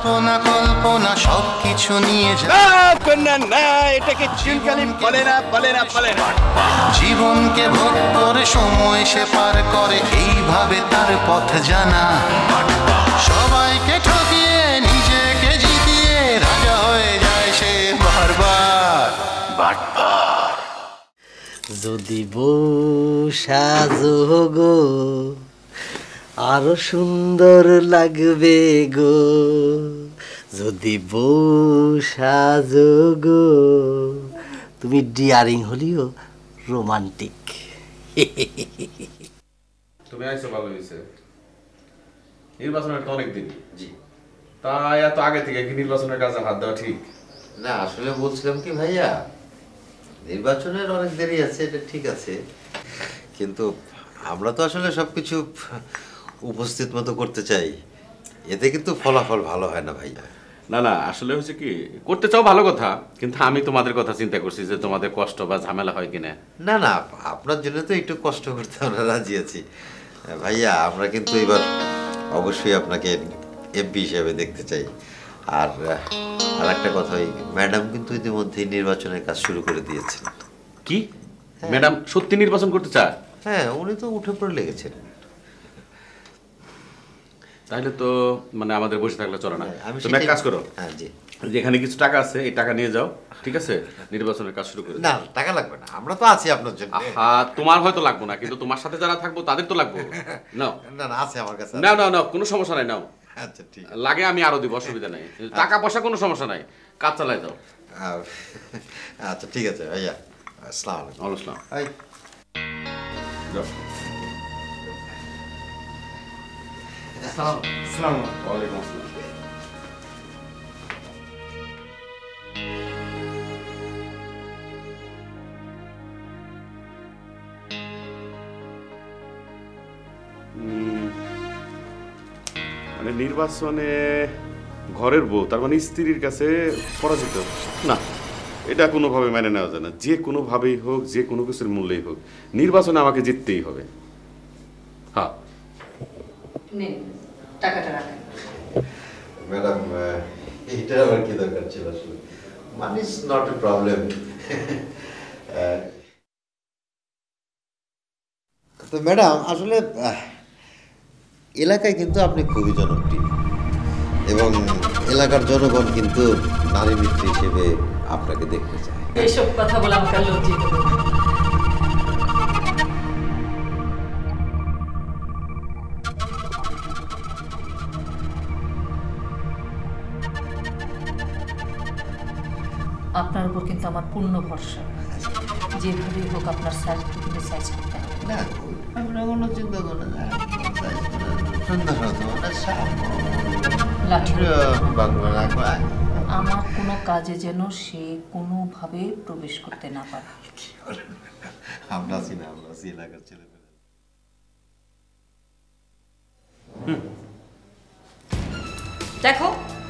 জল্পনা কল্পনা সবকিছু নিয়ে যায় না, এটাকে চিনকালি বলে না। জীবনকে ভোগ করে সময় সে পার করে এইভাবে তার পথ জানা। সবাইকে ঠকিয়ে নিজেকে জিতিয়ে রাজা হয়ে যায় সে বারবার। যদি বউ সাজো গো আরো সুন্দর লাগবে গো, যদি বউ সাজো গো তুমি ডিয়ারিং হলিও রোমান্টিক। তুমি আইছো ভালো হয়েছে, নির্বাচনের তো অনেক দিন। জি, তাই এত আগে থেকে কি নির্বাচনের কাজে হাত দেওয়া ঠিক না? আসলে বলছিলাম কি ভাইয়া, নির্বাচনের অনেক দেরি আছে, এটা ঠিক আছে, কিন্তু আমরা তো আসলে সবকিছু উপস্থিত মতো করতে চাই, এতে কিন্তু ফলাফল ভালো হয় না ভাইয়া। না, আসলে হচ্ছে কি, করতে চাও ভালো কথা, কিন্তু আমি তোমাদের কথা চিন্তা করছি যে তোমাদের কষ্ট বা ঝামেলা হয় কিনা। না, আপনার জন্য তো একটু কষ্ট করতে আমরা রাজি আছি ভাইয়া। আমরা কিন্তু এবার অবশ্যই আপনাকে এমপি হিসেবে দেখতে চাই। আর একটা কথা, ওই ম্যাডাম কিন্তু ইতিমধ্যেই নির্বাচনের কাজ শুরু করে দিয়েছেন। কি ম্যাডাম সত্যি নির্বাচন করতে চায়? হ্যাঁ, উনি তো উঠে পড়ে লেগেছেন। তাহলে তো মানে আমাদের বসে থাকলে চলে না। তুমি এক কাজ করো, হ্যাঁ জি, যেখানে কিছু টাকা আছে এই টাকা নিয়ে যাও, ঠিক আছে? নির্বাচনের কাজ শুরু করে। না, টাকা লাগবে না, আমরা তো আছি আপনার জন্য। হ্যাঁ, তোমার হয়তো লাগবে না, কিন্তু তোমার সাথে যারা থাকবো তাদের তো লাগবে। নাও। না, আছে আমার কাছে। না, কোনো সমস্যা নাই, নাও। আচ্ছা ঠিক আছে, লাগে আমি আরো দিব, অসুবিধা নাই। টাকা পয়সা কোনো সমস্যা নাই, কাজ চালাই দাও। আচ্ছা ঠিক আছে ভাইয়া, আসসালামু আলাইকুম। ওয়ালাইকুম আসসালাম। হাই যাও। ওয়ালাইকুম আসসালাম। মানে নির্বাচনে ঘরের বউ, তার মানে স্ত্রীর কাছে পরাজিত না, এটা কোনোভাবে মেনে নেওয়া যায় না। যে কোনোভাবেই হোক, যে কোনো কিছুর মূল্যেই হোক, নির্বাচনে আমাকে জিততেই হবে। হ্যাঁ, টাকাটা রাখেন। ম্যাডাম, এইটা আবার কি দরকার ছিল? আসলে money is not a problem. তো ম্যাডাম, আসলে এলাকায় কিন্তু আপনি খুবই জনপ্রিয়, এবং এলাকার জনগণ কিন্তু নারী মিত্র হিসেবে আপনাকে দেখতে চায়। এইসব কথা বলে আমাকে লজ্জিত করবেন না। আপনার উপর কিন্তু আমার পূর্ণ ভরসা, যেভাবেই হোক আপনার সার্টিফিকেটে সাইজ করতে হবে। না, আমরা কোনো চিন্তা করি না, আমার কোনো কাজে যেন সে কোনোভাবে প্রবেশ করতে না পারে। আমরা আছি না, আমরা আছি এলাকার ছেলে। দেখো,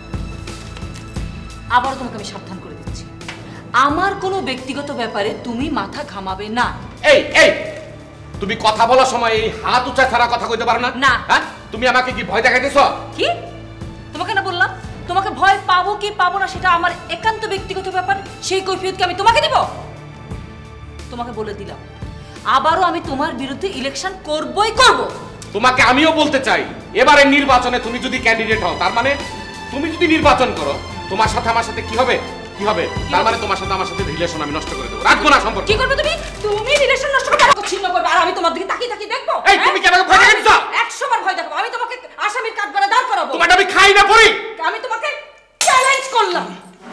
আবার তোমাকে আমি সাবধান করে দিচ্ছি, আমার কোনো ব্যক্তিগত ব্যাপারে তুমি মাথা ঘামাবে না। এই তুমি কথা বলার সময় এই হাত উঁচা ছাড়া কথা কইতে পারো না? না। হ্যাঁ, তুমি আমাকে কি ভয় দেখাইতেছো? কি? তোমাকে না বললাম, তোমাকে ভয় পাবো কি পাবো না সেটা আমার একান্ত ব্যক্তিগত ব্যাপার, সেই কৈফিয়ত কি আমি তোমাকে দিব? তোমাকে বলে দিলাম, আবারও আমি তোমার বিরুদ্ধে ইলেকশন করবই করব। তোমাকে আমিও বলতে চাই, এবারে নির্বাচনে তুমি যদি ক্যান্ডিডেট হও, তার মানে তুমি যদি নির্বাচন করো, তোমার সাথে আমার সাথে কি হবে? তার মানে তোমার সাথে আমার সাথে রিলেশন আমি নষ্ট করে দেব, রাখবো না সম্পর্ক। কি করবে তুমি? তুমি রিলেশন নষ্ট করবে, ছিন্ন করবে, আর আমি তোমার দিকে তাকিয়ে দেখবো? এই তুমি কি আমাকে ভয় দেখাচ্ছো? 100 বার ভয় দেখাবো, আমি তোমাকে আসামির কাঠগড়ায় দাঁড় করাবো। তোমাকে আমি খাই না পড়ি? আমি তোমাকে চ্যালেঞ্জ করলাম।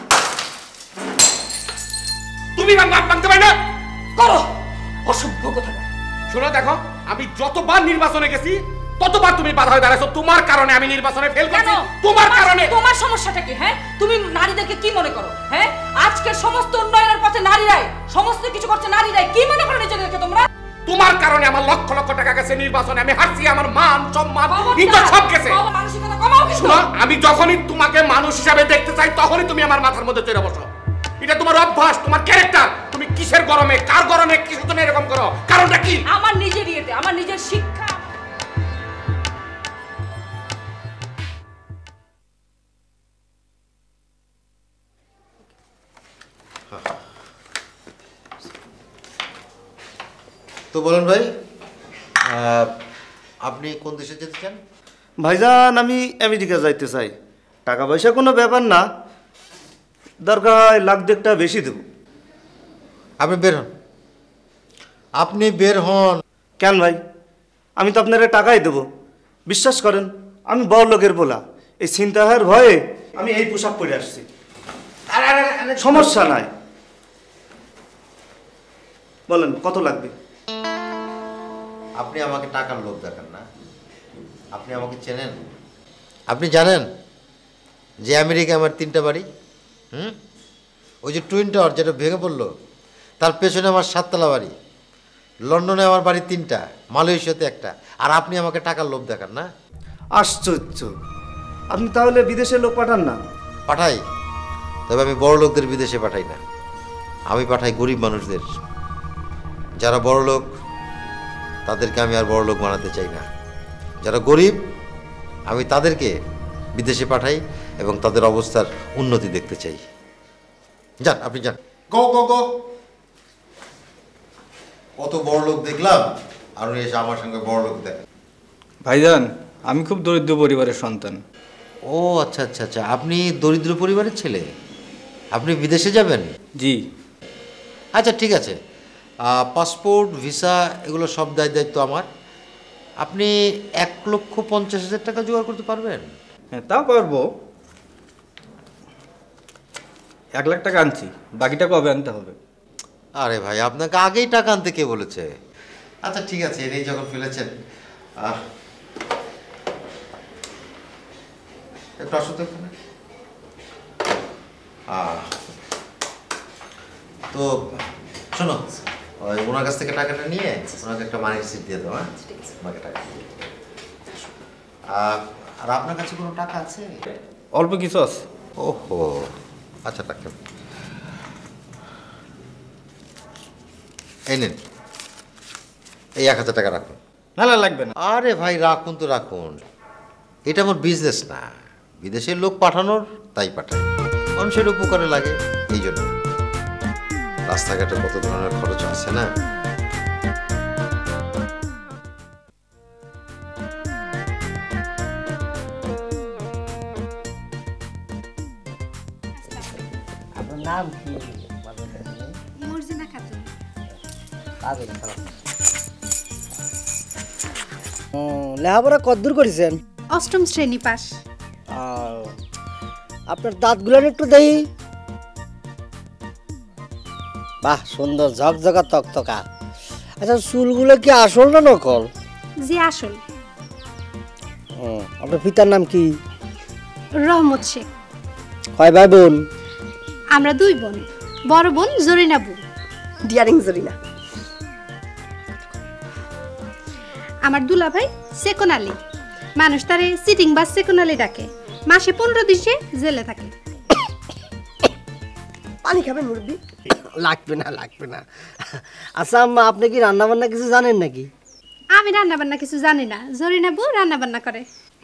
তুমি ভাঙতে পারবে না? করো, অসভ্য কথা। শোনো, দেখো, আমি যতবার নির্বাচনে গেছি ততবার তুমি বাধা হয়ে দাঁড়াইছো। তোমার কারণে আমি নির্বাচনে ফেল করছি, তোমার কারণে। তোমার সমস্যাটা কি? হ্যাঁ, তুমি নারীদেরকে কি মনে করো? হ্যাঁ, আজকের সমস্ত উন্নয়নের পথে নারীরাই, সমস্ত কিছু করছে নারীরাই, কি মনে করো নিজেদেরকে তোমরা? তোমার কারণে আমার লক্ষ লক্ষ টাকা গেছে নির্বাচনে, আমি হারছি, আমার মান সম্মান ইজ্জত সব গেছে। মানসিকতা কমাও কিন্তু। শোনো, আমি যখনই তোমাকে মানুষ হিসাবে দেখতে চাই, তখনই তুমি আমার মাথার মধ্যে চড়ে বসো। এটা তোমার অভ্যাস, তোমার ক্যারেক্টার। তুমি কিসের গরমে, কার গরমে, কিসের জন্য এরকম করো? কারণটা কি? আমার নিজের ইয়েতে, আমার নিজের শিক্ষা। তো বলুন ভাই, আপনি কোন দেশে যেতে চান? ভাইজান আমি আমেরিকা যাইতে চাই। টাকা পয়সা কোনো ব্যাপার না, দরকার হয় লাখ দেড়টা বেশি দেবো। আপনি বের হন, আপনি বের হন। কেন ভাই, আমি তো আপনারা টাকাই দেবো। বিশ্বাস করেন আমি বড় লোকের বলা, এই চিন্তার ভয়ে আমি এই পোশাক পরে আসছি। সমস্যা নাই, বলেন কত লাগবে? আপনি আমাকে টাকার লোভ দেখান না, আপনি আমাকে চেনেন? আপনি জানেন যে আমেরিকা আমার 3টা বাড়ি? ওই যে টুইন টাওয়ার যেটা ভেঙে পড়লো, তার পেছনে আমার 7তলা বাড়ি। লন্ডনে আমার বাড়ি 3টা, মালয়েশিয়াতে 1টা। আর আপনি আমাকে টাকার লোভ দেখান না? আশ্চর্য, আপনি তাহলে বিদেশে লোক পাঠান না? পাঠাই, তবে আমি বড় লোকদের বিদেশে পাঠাই না, আমি পাঠাই গরিব মানুষদের। যারা বড় লোক তাদেরকে আমি আর বড় লোক বানাতে চাই না। যারা গরিব আমি তাদেরকে বিদেশে পাঠাই এবং তাদের অবস্থার উন্নতি দেখতে চাই। যান, আপনি যান, গো গো গো। কত বড় লোক দেখলাম, আর উনি এসে আমার সঙ্গে বড় লোক দেখেন। ভাইজান আমি খুব দরিদ্র পরিবারের সন্তান। ও আচ্ছা আচ্ছা আচ্ছা, আপনি দরিদ্র পরিবারের ছেলে, আপনি বিদেশে যাবেন? জি। আচ্ছা ঠিক আছে, পাসপোর্ট ভিসা এগুলো সব দায়িত্ব আমার। আপনি 1,50,000 টাকা জোগাড় করতে পারবেন? হ্যাঁ তা পারবো। 1 লাখ টাকা আনছি, বাকিটা কবে আনতে হবে? আরে ভাই, আপনাকে আগেই টাকা আনতে কে বলেছে? আচ্ছা ঠিক আছে, এনেই যখন ফেলেছেন একটু আসো তো এখানে। তো শোনো, ওনার কাছ থেকে টাকাটা নিয়ে ওনাকে একটা মানি রিসিট দিয়ে দাও। ওনাকে টাকা দিয়ে আর আপনার কাছে কোনো টাকা আছে? অল্প কিছু আছে। ওহো আচ্ছা, টাকা এই নেন, এই 1,000 টাকা রাখুন। না না লাগবে না। আরে ভাই রাখুন তো রাখুন, এটা আমার বিজনেস না, বিদেশের লোক পাঠানোর তাই পাঠাই, মানুষের উপকারে লাগে এই জন্য। রাস্তাঘাটে কত ধরনের খরচ আছে না। আপনার নাম কি? মর্জিনা খাতুন। লেখাপড়া কতদূর করেছেন? 8ম শ্রেণী পাস। আপনার দাঁতগুলো একটু দেই। বাহ, সুন্দর ঝকঝকা তকতকা। আচ্ছা চুলগুলো কি আসল না নকল? জি আসল। আপনার পিতার নাম কি? রহমত শেখ। কয় ভাই বোন? আমরা 2 বোন, বড় বোন জরিনা বু। ডিয়ারিং জরিনা। আমার দুলা ভাই সেকন আলী, মানুষ তারে সিটিং বাস সেকন আলী ডাকে। মাসে 15 দিন জেলে থাকে। পানি খাবেন মুরব্বি? লাগবে না লাগবে না। আচ্ছা আম্মা, আপনি কি রান্না বান্না কিছু জানেন নাকি? আমি রান্না বান্না কিছু জানি না, জরিনা বু রান্না বান্না করে।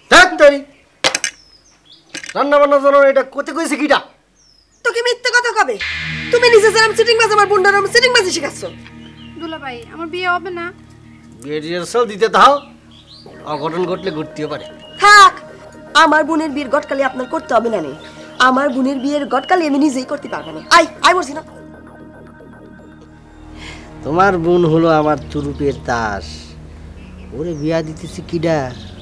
রান্না বান্না জানো এটা কোতে কইছে কিটা? তোকে মিথ্যে কথা কবে? তুমি নিজে জানাম সিটিং বাস, আমার বোনটার সিটিং বাসই শিখাচ্ছ। দুলা ভাই আমার বিয়ে হবে না? বিয়ে রিহার্সাল দিতে দাও, অঘটন ঘটলে ঘটতেও পারে। থাক, আমার বোনের বিয়ের গটকালি আপনার করতে হবে না। আমার বোনের বিয়ের গটকালি আমি নিজেই করতে পারবো না। আই বলছি না। তোমার বোন হলো আমার চুরুপের তাস, ওরে বিয়া দিতেছি কিডা?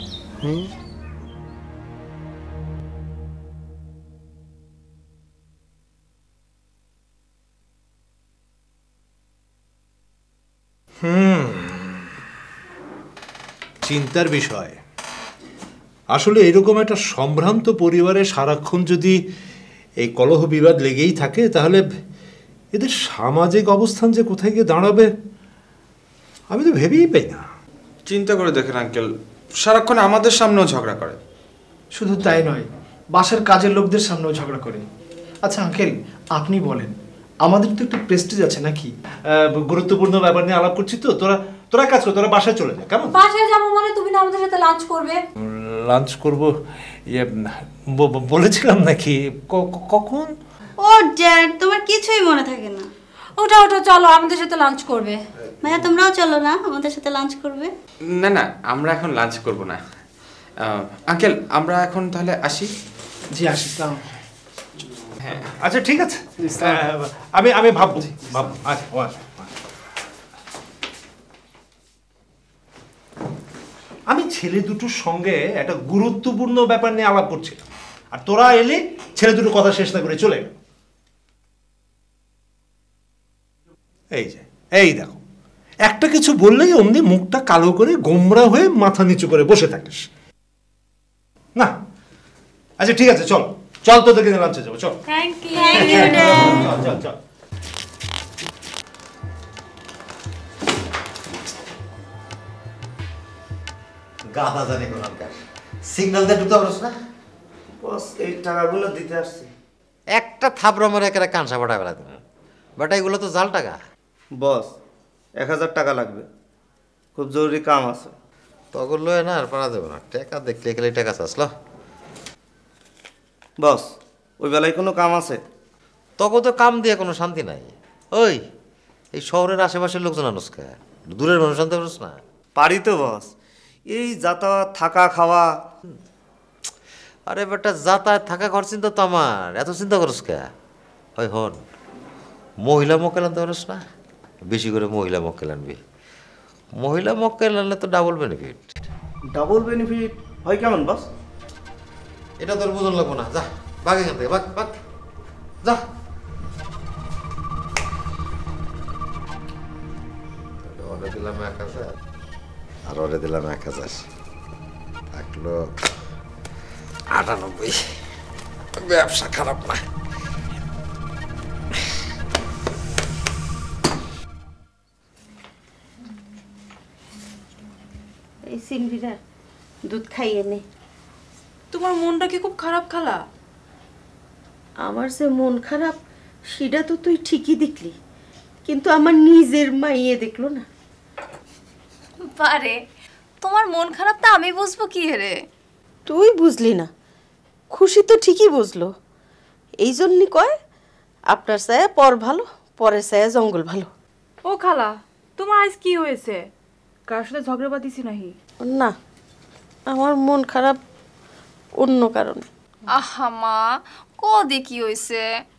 চিন্তার বিষয়। আসলে এরকম একটা সম্ভ্রান্ত পরিবারে সারাক্ষণ যদি এই কলহ বিবাদ লেগেই থাকে, তাহলে এদের সামাজিক অবস্থান যে কোথায় গিয়ে দাঁড়াবে আমি তো ভেবেই পাই না। চিন্তা করে দেখেন আঙ্কেল, সারাক্ষণ আমাদের সামনেও ঝগড়া করে। শুধু তাই নয়, বাসার কাজের লোকদের সামনেও ঝগড়া করে। আচ্ছা আঙ্কেল, আপনি বলেন, আমাদের তো একটু প্রেস্টিজ আছে নাকি? গুরুত্বপূর্ণ ব্যাপার নিয়ে আলাপ করছি তো, তোরা কাজ কর, তোরা বাসায় চলে যা। কেমন? বাসায় যাবো মানে তুমি না আমাদের সাথে লাঞ্চ করবে? লাঞ্চ করব বলেছিলাম নাকি? কখন? ও ড্যাড, তোমার কিছুই মনে থাকে না। ওঠো ওঠো, চলো আমাদের সাথে লাঞ্চ করবে। ভাইয়া তোমরাও চলো না, আমাদের সাথে লাঞ্চ করবে। না না, আমরা এখন লাঞ্চ করব না। আঙ্কেল, আমরা এখন তাহলে আসি। জি আসি। হ্যাঁ আচ্ছা ঠিক আছে, আমি আমি ভাববো। আচ্ছা আমি ছেলে দুটোর সঙ্গে একটা গুরুত্বপূর্ণ ব্যাপার নিয়ে আলাপ করছিলাম, আর তোরা এলে ছেলে দুটো কথা শেষ না করে চলে গেল। এই দেখো, একটা কিছু বললেই অমনি মুখটা কালো করে গোমরা হয়ে মাথা নিচু করে বসে থাকিস না। আচ্ছা ঠিক আছে, চল চল তোদেরকে লাঞ্চে যাবো, চল। Thank you. চল চল চল। গাধা জানি কোনকার সিগন্যাল দিয়ে ঢুকতে পারছ না। বস এই টাকাগুলো দিতে আসছি। একটা থাপড়া মারে একেবারে কাঁচা ফাটা বেলা দেবে। বাট এগুলো তো জাল টাকা। বস 1000 টাকা লাগবে, খুব জরুরি কাম আছে। তখন লয় না আর পারা দেবো না, টাকা দেখলে গেলে টাকা চাসলো। বস ওই বেলায় কোনো কাম আছে? তখন তো কাম দিয়ে কোনো শান্তি নাই। ওই এই শহরের আশেপাশের লোকজন আনুসকে, দূরের মানুষ আনতে পারছ না? পারি তো বস, এই যাতায়াত থাকা খাওয়া। আরে বেটা, যাতায়াত থাকা ঘর চিন্তা তো আমার, এত চিন্তা করস কে? ওই হন, মহিলা মক্কেল আনতে পারস না? বেশি করে মহিলা মক্কেল আনবি। মহিলা মক্কেল আনলে তো ডাবল বেনিফিট। ডাবল বেনিফিট হয় কেমন বস? এটা তোর বুঝন লাগবো না, যা বাঘ এখান থেকে, বাঘ বাঘ যা। অর্ডার দিলাম 1000 আর অর্ডার দিলাম 1000, থাকলো 98। ব্যবসা খারাপ না। এই সিনভিরা দুধ খাইয়ে নে। তোমার মনটা কি খুব খারাপ খালা? আমার যে মন খারাপ সেটা তো তুই ঠিকই দেখলি, কিন্তু আমার নিজের মাইয়ে দেখলো না। পারে তোমার মন খারাপ তা আমি বুঝবো কি রে? তুই বুঝলি না, খুশি তো ঠিকই বুঝলো। এই জন্যই কয় আপনার ছায়া পর ভালো, পরের ছায়া জঙ্গল ভালো। ও খালা, তোমার আজ কি হয়েছে? কার সাথে ঝগড়া বাঁধিছি নাহি? না, আমার মন খারাপ অন্য কারণে। আহা মা, কদে কি হয়েছে?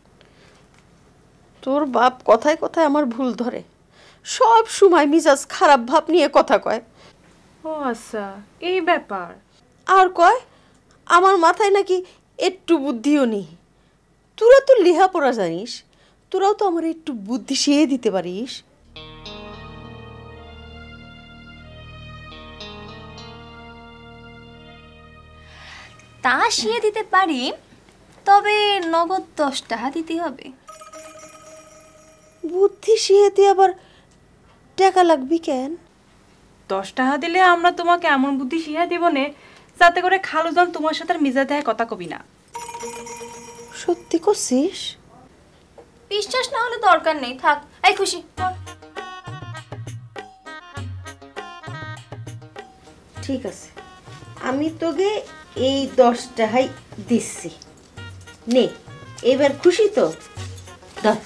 তোর বাপ কথায় কথায় আমার ভুল ধরে, সব সময় মিজাজ খারাপ ভাব নিয়ে কথা কয়। ও আচ্ছা, এই ব্যাপার। আর কয় আমার মাথায় নাকি একটু বুদ্ধিও নেই। তোরা তো লেখাপড়া জানিস, তোরাও তো আমার একটু বুদ্ধি শিখিয়ে দিতে পারিস। তা শিয়ে দিতে পারি, তবে নগদ 10 টাকা দিতে হবে। বুদ্ধি শিখাতে আবার টাকা লাগবে কেন? 10 টাকা দিলে আমরা তোমাকে এমন বুদ্ধি শিখিয়ে দিব নে যাতে করে খালুজান তোমার সাথে মিজা দেয় কথা কবি না। সত্যি করছিস? বিশ্বাস না হলে দরকার নেই, থাক। এই খুশি, ঠিক আছে, আমি তোকে এই 10 টাকাই দিচ্ছি, নে। এবার খুশি তো? ধর।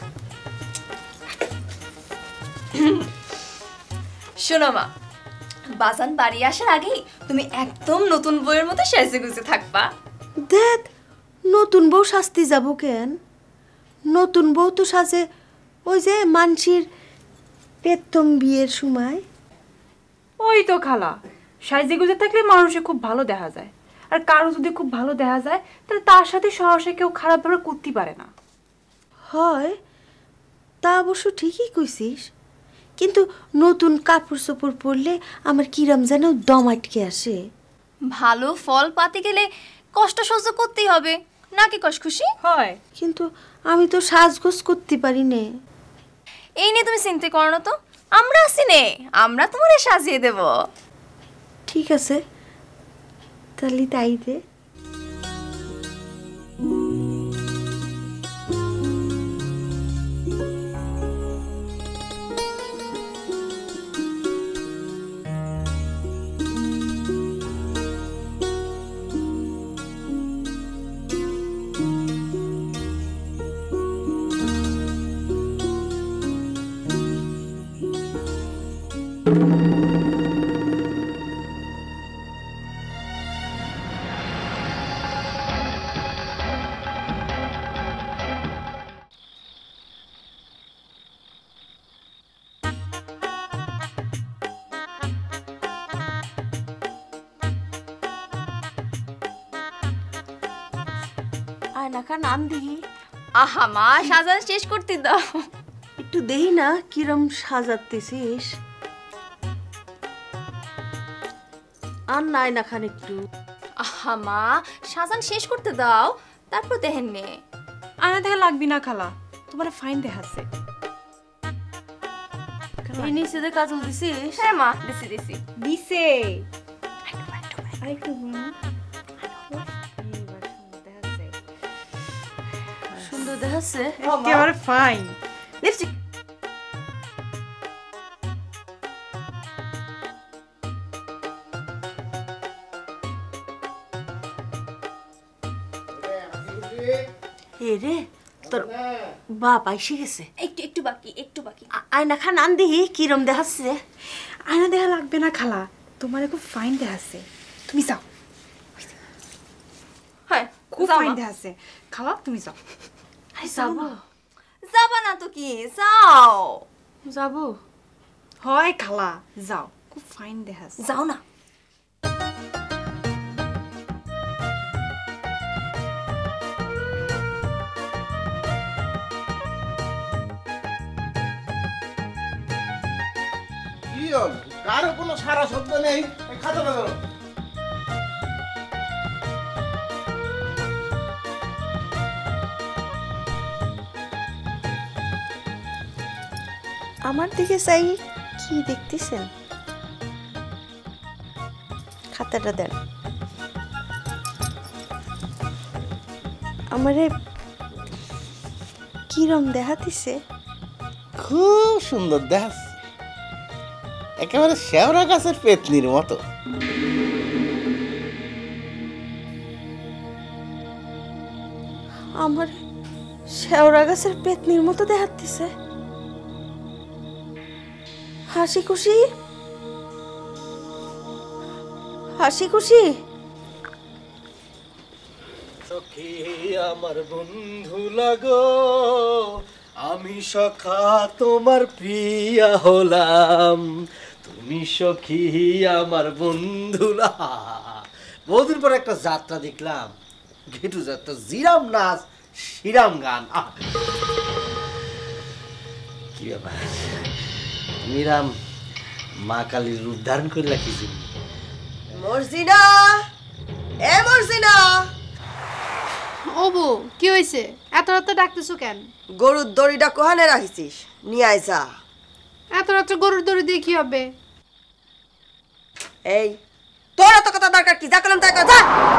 শোনো মা, বাজান বাড়ি আসার আগেই তুমি একদম নতুন বউয়ের মতো সেজে গুজে থাকবা। দেখ, নতুন বউ শাস্তি যাব কেন? নতুন বউ তো সাজে ওই যে মানসির প্রথম বিয়ের সময়। ওই তো খালা, সাইজে গুজে থাকলে মানুষে খুব ভালো দেখা যায়, আর কারো যদি খুব ভালো দেখা যায় তাহলে তার সাথে সহসা কেউ খারাপ ব্যবহার করতে পারে না। হয়, তা অবশ্য ঠিকই কইছিস, কিন্তু নতুন কাপড় চোপড় পরলে আমার কিরাম যেন দম আটকে আসে। ভালো ফল পাতে গেলে কষ্ট সহ্য করতেই হবে, নাকি কষ্ট খুশি? হয়, কিন্তু আমি তো সাজগোজ করতে পারি না। এই নিয়ে তুমি চিন্তা করো না তো, আমরা আছি নে, আমরা তোমারে সাজিয়ে দেব। ঠিক আছে, তাহলে তাই দে। আয়না খান আন দিহি। আহা মা, সাজান শেষ করতে দাও। একটু দেহি না কিরম সাজাতেছিস। আর না আয়না খান একটু। আহা মা, সাজান শেষ করতে দাও, তারপর দেখেন নে। আয়না দেখা লাগবি না খালা, তোমার ফাইন দেখাচ্ছে। এই নিচে দিয়ে কাজল দিছিস? হ্যাঁ মা, দিছি দিছি। দিছে সুন্দর দেখাচ্ছে, একেবারে ফাইন। লিপস্টিক রে তোর বাপ আইসে গেছে। একটু একটু বাকি, একটু বাকি। আয়না খান আন দিহি কিরম দেখাচ্ছে। আয়না দেখা লাগবে না খালা, তোমার খুব ফাইন দেখাচ্ছে, তুমি যাও। হ্যাঁ, খুব যাও ফাইন মা। দেখাচ্ছে, খালা তুমি যাও। যাবো যাবা না তো কি, যাও। যাবো হয় খালা, যাও, খুব ফাইন দেখাচ্ছে, যাও না। কি হল? কারো কোনো সারা শব্দ নেই, এই খাতাটা ধরো। আমার দিকে চাই কি দেখতেছেন? খাতাটা দেন। আমারে কিরম দেখাতিছে? খুব সুন্দর দেখাচ্ছে, একেবারে শেওড়া গাছের পেতনির মতো। আমার শেওড়া গাছের পেতনির মতো দেখাতিছে। হাসি খুশি, হাসি খুশি। সখী আমার বন্ধু লাগো, আমি সখা তোমার প্রিয়া হলাম, তুমি সখী আমার বন্ধু। বহুদিন পর একটা যাত্রা দেখলাম, ঘেটু যাত্রা, জিরাম নাচ, শিরাম গান। কি ব্যাপার, মিরাম মা কালীর রূপ ধারণ করে রাখিছি। মর্জিনা, এ মর্জিনা। ও বউ, কি হয়েছে? এত রাতে ডাকতেছো কেন? গরুর দড়িটা কোহানে রাখিছিস? নিয়ে আয় যা। এত রাত্রে গরুর দড়ি দিয়ে কি হবে? এই তোর এত কথা দরকার কি? যা করলাম তাই কর, যা।